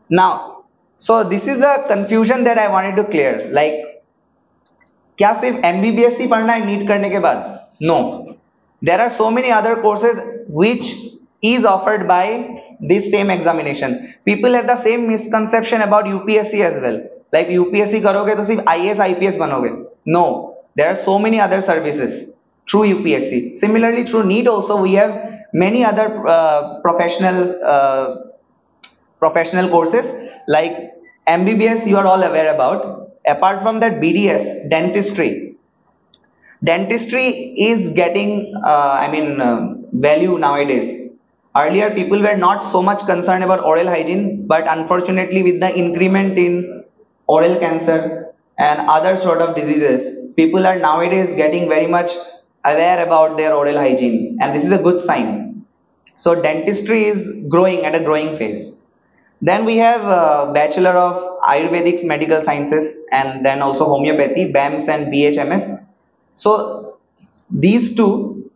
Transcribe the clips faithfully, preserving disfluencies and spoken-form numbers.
Now, so this is the confusion that I wanted to clear. Like, क्या सिर्फ MBBS ही पढ़ना है NEET करने के बाद? No, there are so many other courses which is offered by this same examination. People have the same misconception about U P S C as well. Like U P S C करोगे तो सिर्फ I A S I P S बनोगे? No, there are so many other services through U P S C. Similarly, through NEET also we have many other uh, professional uh, professional courses like M B B S. You are all aware about. Apart from that, B D S, dentistry. Dentistry is getting, uh, I mean, uh, value nowadays. Earlier, people were not so much concerned about oral hygiene, but unfortunately, with the increment in oral cancer and other sort of diseases, people are nowadays getting very much aware about their oral hygiene, and this is a good sign. So, dentistry is growing at a growing phase. Then we have uh, Bachelor of Ayurvedic Medical Sciences, and then also Homeopathy, B A M S and B H M S. So these two,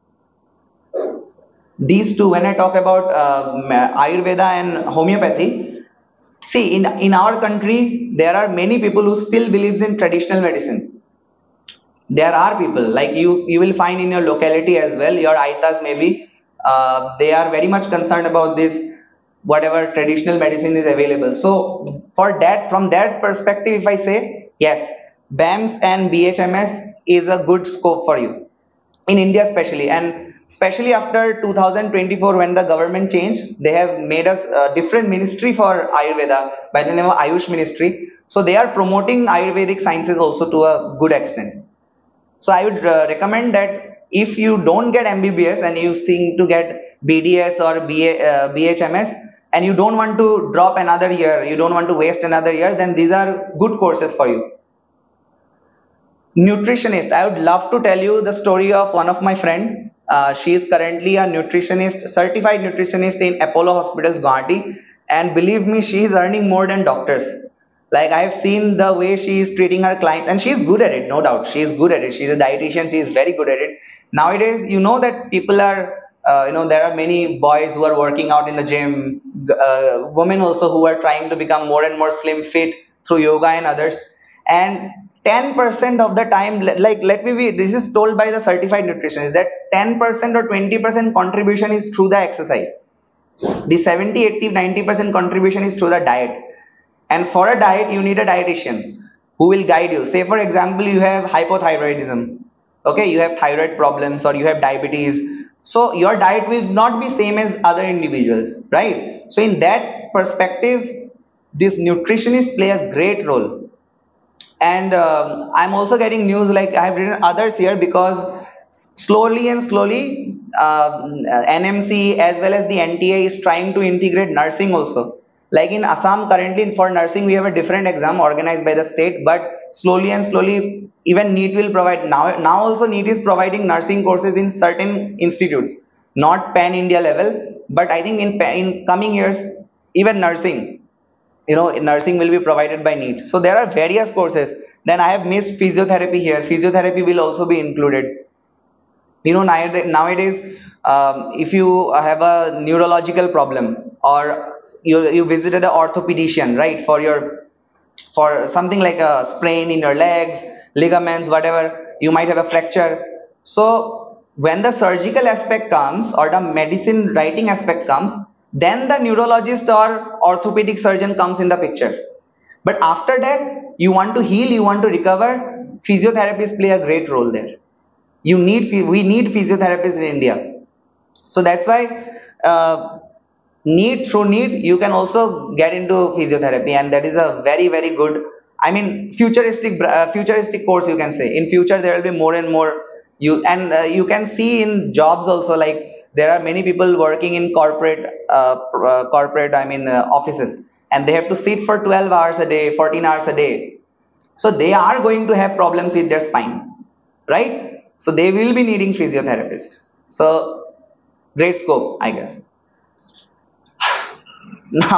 these two, when I talk about uh, Ayurveda and Homeopathy, see, in in our country there are many people who still believes in traditional medicine. There are people like you, you will find in your locality as well, your aitas maybe, uh, they are very much concerned about this, whatever traditional medicine is available. So for that, from that perspective, if I say yes, B A M S and B H M S is a good scope for you in India especially, and especially after two thousand twenty-four when the government changed, they have made us a different ministry for Ayurveda by the name of Ayush Ministry. So they are promoting Ayurvedic sciences also to a good extent. So I would uh, recommend that if you don't get M B B S and you think to get B D S or B A, uh, B H M S and you don't want to drop another year, you don't want to waste another year, then these are good courses for you. Nutritionist, I would love to tell you the story of one of my friend. Uh, she is currently a nutritionist, certified nutritionist in Apollo Hospitals, Guwahati, and believe me, she is earning more than doctors. Like I have seen the way she is treating her clients, and she is good at it, no doubt. She is good at it. She is a dietitian. She is very good at it. Nowadays, you know that people are, uh, you know, there are many boys who are working out in the gym, uh, women also who are trying to become more and more slim fit through yoga and others. And ten percent of the time, like let me be, this is told by the certified nutritionist that ten percent or twenty percent contribution is through the exercise. The seventy, eighty, ninety percent contribution is through the diet. And for a diet, you need a dietitian who will guide you. Say, for example, you have hypothyroidism. Okay, you have thyroid problems or you have diabetes. So your diet will not be same as other individuals, right? So in that perspective, this nutritionist play a great role. And um, I'm also getting news like I've written others here because slowly and slowly uh, N M C as well as the N T A is trying to integrate nursing also. Like in Assam currently for nursing we have a different exam organized by the state, but slowly and slowly even NEET will provide. Now, now also NEET is providing nursing courses in certain institutes, not pan India level, but I think in, in coming years even nursing, you know, nursing will be provided by NEET. So there are various courses. Then I have missed physiotherapy here. Physiotherapy will also be included. You know, nowadays, um, if you have a neurological problem or you, you visited an orthopedician, right, for your, for something like a sprain in your legs, ligaments, whatever, you might have a fracture. So when the surgical aspect comes or the medicine writing aspect comes, then the neurologist or orthopedic surgeon comes in the picture. But after that, you want to heal, you want to recover, physiotherapists play a great role there. You need, we need physiotherapists in India. So that's why uh, NEET, through NEET, you can also get into physiotherapy, and that is a very, very good, I mean, futuristic, uh, futuristic course you can say. In future, there will be more and more, you and uh, you can see in jobs also, like there are many people working in corporate, uh, uh, corporate, I mean, uh, offices, and they have to sit for twelve hours a day, fourteen hours a day. So they are going to have problems with their spine, right? So they will be needing physiotherapist. So great scope, I guess. Now